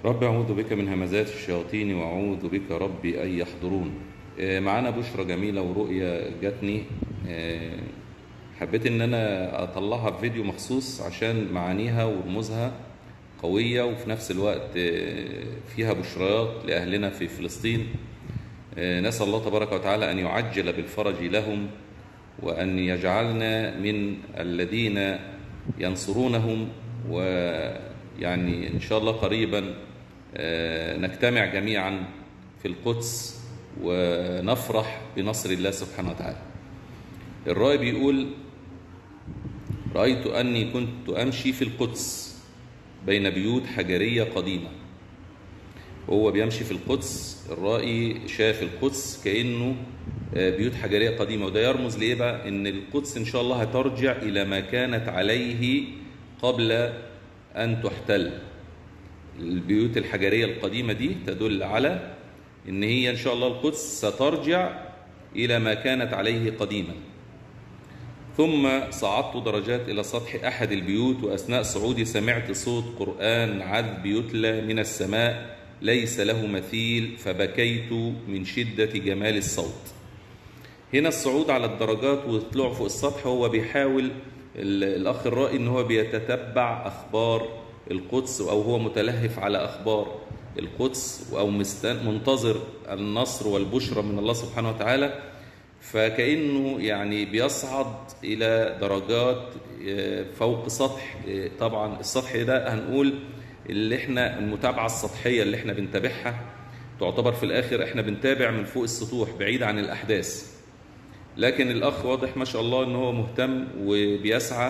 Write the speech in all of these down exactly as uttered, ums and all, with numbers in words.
رب أعوذ بك من همزات الشياطين وأعوذ بك ربي أن يحضرون. معانا بشرى جميلة ورؤية جاتني، حبيت إن أنا أطلعها في فيديو مخصوص عشان معانيها ورموزها قوية، وفي نفس الوقت فيها بشريات لأهلنا في فلسطين. نسأل الله تبارك وتعالى أن يعجل بالفرج لهم، وأن يجعلنا من الذين ينصرونهم، ويعني إن شاء الله قريبا نجتمع جميعا في القدس ونفرح بنصر الله سبحانه وتعالى. الراوي بيقول: رأيت أني كنت أمشي في القدس بين بيوت حجرية قديمة. هو بيمشي في القدس، الرائي شاف القدس كأنه بيوت حجرية قديمة، وده يرمز لإيه بقى؟ إن القدس إن شاء الله هترجع إلى ما كانت عليه قبل أن تحتل. البيوت الحجرية القديمة دي تدل على إن هي إن شاء الله القدس سترجع إلى ما كانت عليه قديما. ثم صعدت درجات إلى سطح أحد البيوت، وأثناء صعودي سمعت صوت قرآن عذب يتلى من السماء ليس له مثيل، فبكيت من شدة جمال الصوت. هنا الصعود على الدرجات والطلوع فوق السطح، هو بيحاول الأخ الرائي إن هو بيتتبع أخبار القدس، أو هو متلهف على أخبار القدس، أو منتظر النصر والبشرى من الله سبحانه وتعالى. فكأنه يعني بيصعد إلى درجات فوق سطح. طبعا السطح ده هنقول اللي احنا المتابعة السطحية اللي احنا بنتابعها، تعتبر في الآخر احنا بنتابع من فوق السطوح بعيد عن الأحداث. لكن الأخ واضح ما شاء الله إن هو مهتم وبيسعى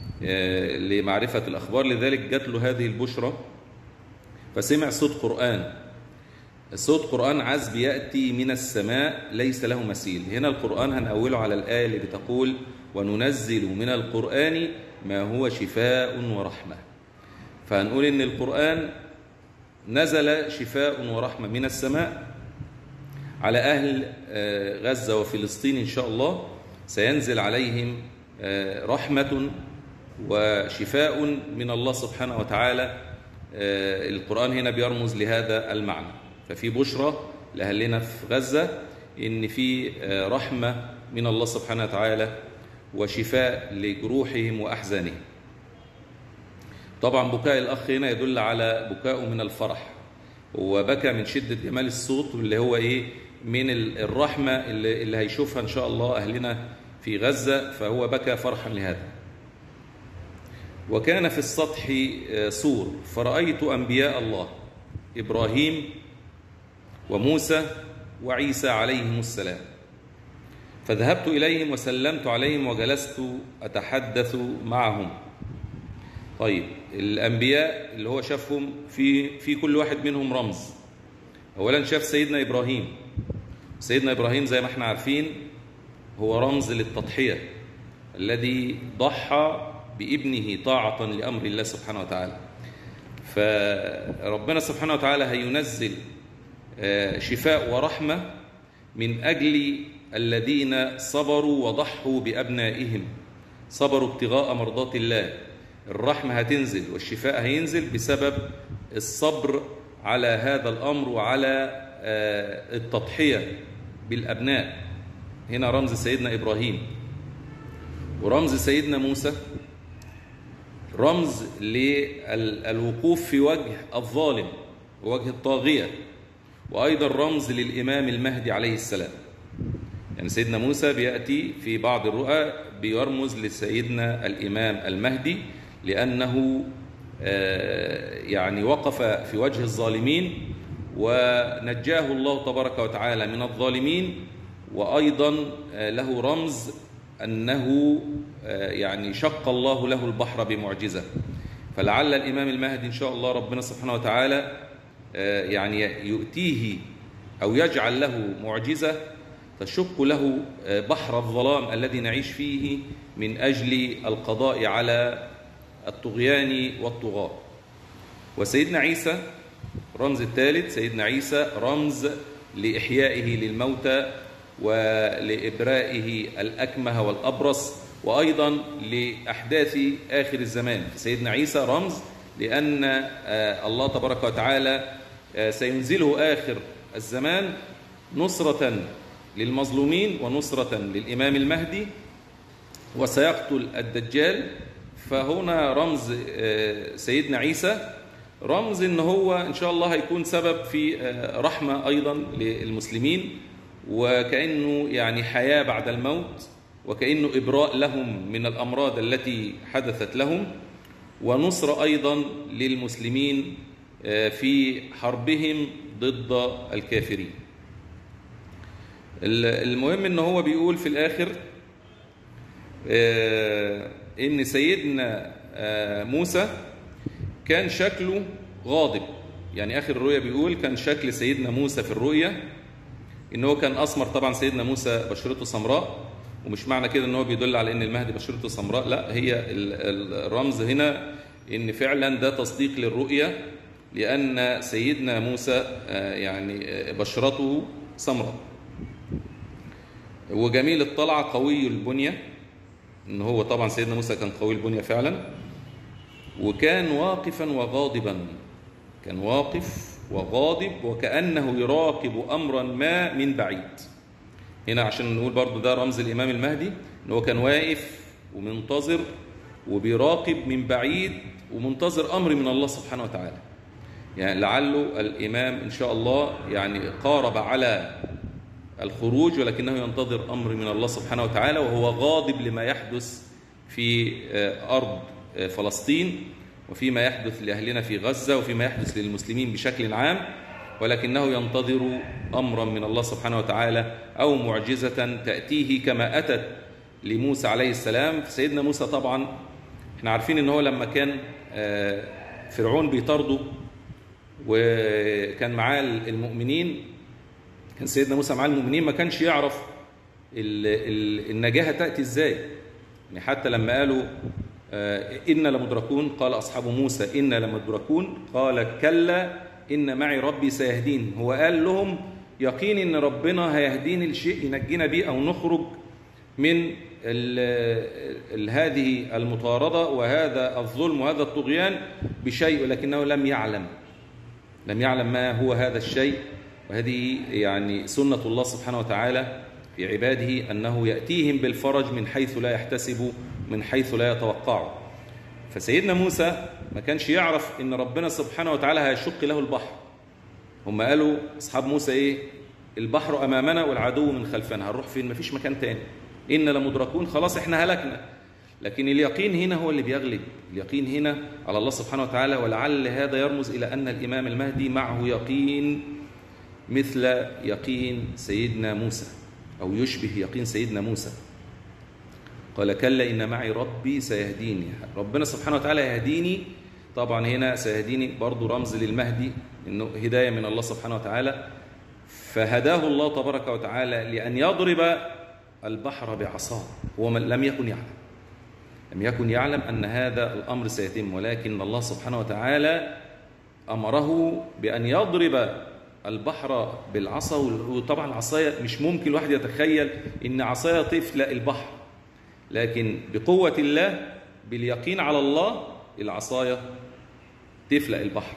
لمعرفة الأخبار، لذلك جات له هذه البشرى. فسمع صوت قرآن، صوت قرآن عذب يأتي من السماء ليس له مثيل. هنا القرآن هنأوله على الآية اللي بتقول: وننزل من القرآن ما هو شفاء ورحمة. فهنقول إن القرآن نزل شفاء ورحمة من السماء على أهل غزة وفلسطين. إن شاء الله سينزل عليهم رحمة وشفاء من الله سبحانه وتعالى. القرآن هنا بيرمز لهذا المعنى. ففي بشرى لأهلنا في غزة إن في رحمة من الله سبحانه وتعالى وشفاء لجروحهم وأحزانهم. طبعا بكاء الأخ هنا يدل على بكاءه من الفرح، وبكى من شدة جمال الصوت، اللي هو إيه؟ من الرحمة اللي, اللي هيشوفها إن شاء الله أهلنا في غزة، فهو بكى فرحا لهذا. وكان في السطح سور، فرأيت أنبياء الله إبراهيم وموسى وعيسى عليهم السلام، فذهبت إليهم وسلمت عليهم وجلست أتحدث معهم. طيب الأنبياء اللي هو شافهم، في في كل واحد منهم رمز. أولا شاف سيدنا إبراهيم. سيدنا إبراهيم زي ما احنا عارفين هو رمز للتضحية، الذي ضحى بابنه طاعة لأمر الله سبحانه وتعالى. فربنا سبحانه وتعالى هينزل شفاء ورحمة من أجل الذين صبروا وضحوا بأبنائهم، صبروا ابتغاء مرضات الله. الرحمة هتنزل والشفاء هينزل بسبب الصبر على هذا الأمر وعلى التضحية بالأبناء. هنا رمز سيدنا إبراهيم. ورمز سيدنا موسى رمز للوقوف في وجه الظالم ووجه الطاغية، وأيضا رمز للإمام المهدي عليه السلام. يعني سيدنا موسى بيأتي في بعض الرؤى بيرمز لسيدنا الإمام المهدي، لأنه يعني وقف في وجه الظالمين ونجاه الله تبارك وتعالى من الظالمين. وأيضا له رمز أنه يعني شق الله له البحر بمعجزة. فلعل الإمام المهدي إن شاء الله ربنا سبحانه وتعالى يعني يؤتيه أو يجعل له معجزة تشق له بحر الظلام الذي نعيش فيه من أجل القضاء على الطغيان والطغاة. وسيدنا عيسى رمز الثالث. سيدنا عيسى رمز لإحيائه للموتى ولإبرائه الأكمه والأبرص، وأيضا لأحداث آخر الزمان. سيدنا عيسى رمز لأن الله تبارك وتعالى سينزله آخر الزمان نصرة للمظلومين ونصرة للإمام المهدي، وسيقتل الدجال. فهنا رمز سيدنا عيسى رمز إن هو إن شاء الله هيكون سبب في رحمة أيضا للمسلمين، وكأنه يعني حياة بعد الموت، وكأنه إبراء لهم من الأمراض التي حدثت لهم، ونصر أيضا للمسلمين في حربهم ضد الكافرين. المهم إن هو بيقول في الآخر إن سيدنا موسى كان شكله غاضب. يعني آخر الرؤية بيقول كان شكل سيدنا موسى في الرؤية إن هو كان أسمر. طبعا سيدنا موسى بشرته سمراء، ومش معنى كده إن هو بيدل على إن المهدي بشرته سمراء، لا، هي الرمز هنا إن فعلا ده تصديق للرؤية، لأن سيدنا موسى يعني بشرته سمراء وجميل الطلعة قوي البنية. إن هو طبعا سيدنا موسى كان قوي البنية فعلا، وكان واقفا وغاضبا، كان واقف وغاضب وكأنه يراقب أمرا ما من بعيد. هنا عشان نقول برضو ده رمز الإمام المهدي، إن هو كان واقف ومنتظر وبيراقب من بعيد ومنتظر أمر من الله سبحانه وتعالى. يعني لعله الإمام إن شاء الله يعني قارب على الخروج، ولكنه ينتظر أمر من الله سبحانه وتعالى، وهو غاضب لما يحدث في أرض فلسطين، وفيما يحدث لأهلنا في غزة، وفيما يحدث للمسلمين بشكل عام، ولكنه ينتظر أمرا من الله سبحانه وتعالى أو معجزة تأتيه كما أتت لموسى عليه السلام. سيدنا موسى طبعا احنا عارفين ان هو لما كان فرعون بيطارده وكان معاه المؤمنين، كان سيدنا موسى معاه المؤمنين، ما كانش يعرف النجاة تأتي ازاي. يعني حتى لما قالوا إنا لمدركون، قال أصحاب موسى إنا لمدركون، قال كلا إن معي ربي سيهدين. هو قال لهم يقين إن ربنا هيهديني لشيء ينجينا بيه أو نخرج من ال ال هذه المطاردة وهذا الظلم وهذا الطغيان بشيء، ولكنه لم يعلم لم يعلم ما هو هذا الشيء. وهذه يعني سنة الله سبحانه وتعالى في عباده، أنه يأتيهم بالفرج من حيث لا يحتسب، من حيث لا يتوقع. فسيدنا موسى ما كانش يعرف إن ربنا سبحانه وتعالى هيشق له البحر. هم قالوا أصحاب موسى إيه؟ البحر أمامنا والعدو من خلفنا، هنروح فين؟ مفيش مكان تاني، إن لمدركون، خلاص إحنا هلكنا. لكن اليقين هنا هو اللي بيغلب، اليقين هنا على الله سبحانه وتعالى. ولعل هذا يرمز إلى أن الإمام المهدي معه يقين مثل يقين سيدنا موسى، أو يشبه يقين سيدنا موسى. قال كلا إن معي ربي سيهديني، ربنا سبحانه وتعالى يهديني. طبعا هنا سيهديني برضو رمز للمهدي، إنه هداية من الله سبحانه وتعالى. فهداه الله تبارك وتعالى لأن يضرب البحر بعصاه. هو لم يكن يعلم لم يكن يعلم أن هذا الأمر سيتم، ولكن الله سبحانه وتعالى أمره بأن يضرب البحر بالعصا. وطبعا العصاية مش ممكن الواحد يتخيل إن عصاية تفلق البحر، لكن بقوة الله باليقين على الله العصاية تفلق البحر.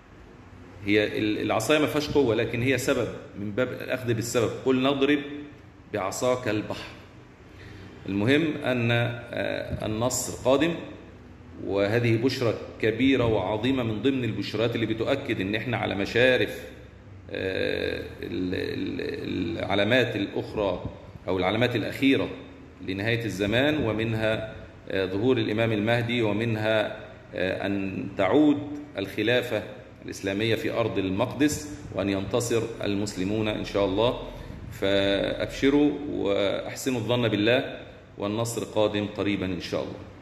هي العصاية ما فيهاش قوة، لكن هي سبب من باب الأخذ بالسبب. قل نضرب بعصاك البحر. المهم أن النصر قادم، وهذه بشرى كبيرة وعظيمة من ضمن البشرات اللي بتؤكد أن احنا على مشارف العلامات الأخرى أو العلامات الأخيرة لنهاية الزمان، ومنها ظهور الإمام المهدي، ومنها أن تعود الخلافة الإسلامية في أرض المقدس، وأن ينتصر المسلمون إن شاء الله. فأبشروا وأحسنوا الظن بالله، والنصر قادم قريبا إن شاء الله.